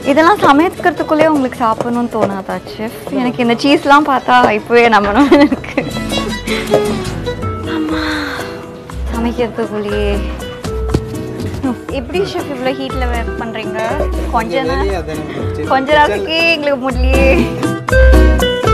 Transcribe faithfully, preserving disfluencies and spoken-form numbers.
இதெல்லாம் சமைக்கிறதுக்குள்ளே உங்களுக்கு சாப்பிடணும்னு தோணாதா செஃப்? எனக்கு இந்த சீஸ்லாம் பார்த்தா இப்போவே நம்பணும்னு இருக்கு. அம்மா சமைக்கிறதுக்குள்ளேயே எப்படி ஷெஃப் இவ்வளோ ஹீட்டில் ஒர்க் பண்ணுறீங்க? கொஞ்ச நேரம் கொஞ்ச நேரத்துக்கே எங்களுக்கு முடியலையே.